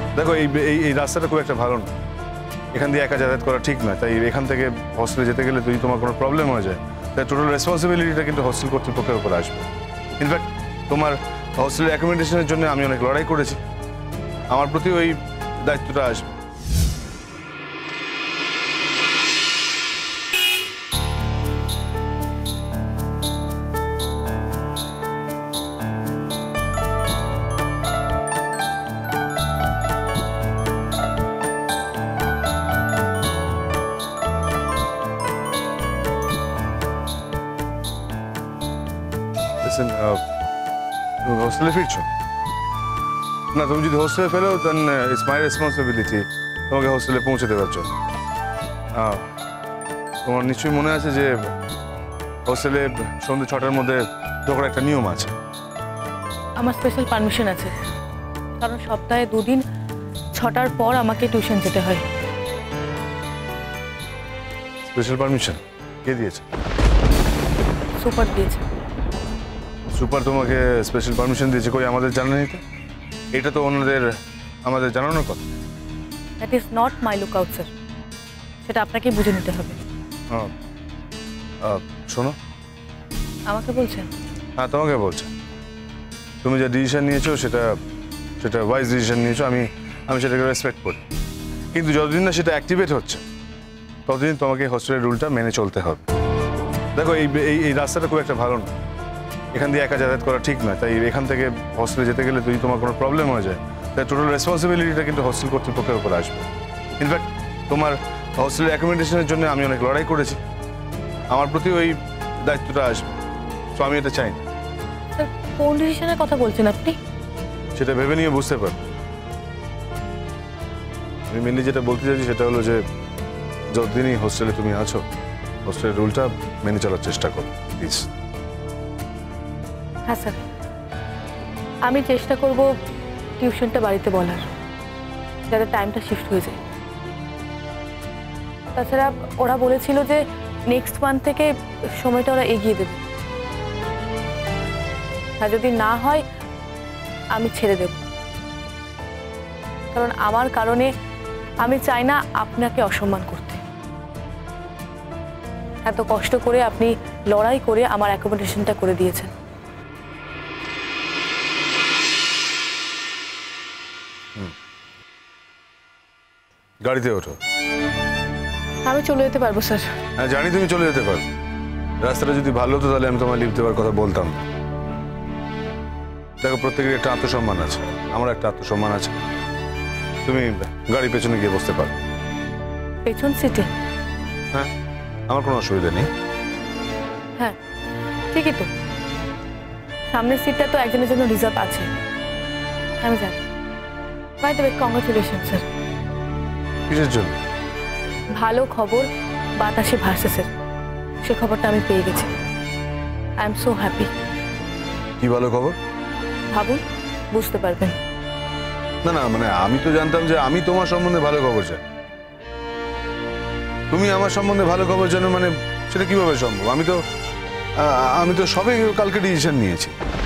দেখো এই এই এই রাস্তাটা খুব একটা ভালো না, এখান দিয়ে একা যাতায়াত করা ঠিক না। তাই এখান থেকে হস্টেলে যেতে গেলে যদি তোমার কোনো প্রবলেম হয়ে যায় তাই টোটাল রেসপন্সিবিলিটিটা কিন্তু হস্টেল কর্তৃপক্ষের উপর আসবে। ইনফ্যাক্ট তোমার হস্টেলের অ্যাকোমোডেশনের জন্য আমি অনেক লড়াই করেছি, আমার প্রতি ওই দায়িত্বটা আসবে। তুমি হোস্টেলে ফিরছো না? তুমি যদি হোস্টেলে ফেলো দেন ইটস মাই রেসপন্সিবিলিটি তোমাকে হোস্টেলে পৌঁছে দেওয়ার জন্য। তোমার নিশ্চয়ই মনে আছে যে হোস্টেলে সন্ধ্যে 6টার মধ্যে ঢোকার একটা নিয়ম আছে। আমার স্পেশাল পারমিশন আছে, কারণ সপ্তাহে 2 দিন 6টার পর আমাকে টিউশন যেতে হয়। স্পেশাল পারমিশন কে দিয়েছে? সুপার দিয়েছে। সুপার তোমাকে স্পেশাল পারমিশন দিয়েছে? কই আমাদের জানা নেই তো? এটা তো আমাদের জানানোর কথা। That is not my look out sir, সেটা আপনাকে বুঝে নিতে হবে। শোনো, আমাকে বলছেন? হ্যাঁ তোমাকে বলছে। তুমি যে ডিসিশন নিয়েছো সেটা ওয়াইজ ডিসিশন নিয়েছো, আমি সেটাকে রেসপেক্ট করি। কিন্তু যতদিন না সেটা অ্যাক্টিভেট হচ্ছে ততদিন তোমাকে হোস্টেলের রুলটা মেনে চলতে হবে। দেখো এই এই রাস্তাটা খুব একটা ভালো না, এখান দিয়ে একা যাতায়াত করা ঠিক না। তাই এখান থেকে হস্টেলে যেতে গেলে যদি তোমার কোনো প্রবলেম হয়ে যায় তাই টোটাল রেসপন্সিবিলিটিটা কিন্তু হস্টেল কর্তৃপক্ষের উপর আসবে। ইনফ্যাক্ট তোমার হস্টেলের অ্যাকোমোডেশনের জন্য আমি অনেক লড়াই করেছি, আমার প্রতি ওই দায়িত্বটা আসবে। তো আমি এটা চাই না। স্যার কোন ডিসিশনের কথা বলছেন আপনি? সেটা ভেবে নিয়ে বুঝতে পারো। আমি মেনলি যেটা বলতে চাইছি সেটা হলো যে যতদিনই হোস্টেলে তুমি আছো হোস্টেলের রুলটা মেনে চলার চেষ্টা করো প্লিজ। হ্যাঁ স্যার, আমি চেষ্টা করব টিউশনটা বাড়িতে বলার, যাতে টাইমটা শিফট হয়ে যায়। তাছাড়া ওরা বলেছিল যে নেক্সট মান্থ থেকে সময়টা ওরা এগিয়ে দেবে, আর যদি না হয় আমি ছেড়ে দেব। কারণ আমার কারণে আমি চাই না আপনাকে অসম্মান করতে। এত কষ্ট করে আপনি লড়াই করে আমার অ্যাকোমোডেশনটা করে দিয়েছেন। গাড়িতে ওঠো। আমি চলে যেতে পারবো স্যার। হ্যাঁ জানি তুমি চলে যেতে পারো, রাস্তাটা যদি ভালো হতো তাহলে আমি তোমার লিফট দেওয়ার কথা বলতাম। দেখো প্রত্যেকের একটা আত্মসম্মান আছে, আমার একটা আত্মসম্মান আছে। তুমি গাড়ি পেছনে গিয়ে বসতে পারো। পেছন সিটে? হ্যাঁ আমার কোনো অসুবিধা নেই। হ্যাঁ ঠিকই তো, সামনের সিটটা তো একজনের জন্য রিজার্ভ আছে, আমি জানি। By the way congratulation sir. কিসের জন্য? ভালো খবর বাতাসে ভাসছে স্যার, সে খবরটা আমি পেয়ে গেছি। I am so happy. কি ভালো খবর? ভাবুন, বুঝতে পারবেন। না না মানে আমি তো জানতাম যে আমি তোমার সম্বন্ধে ভালো খবর চাই, তুমি আমার সম্বন্ধে ভালো খবর জানো, মানে সেটা কিভাবে সম্ভব? আমি তো সবে কালকে ডিসিশন নিয়েছি।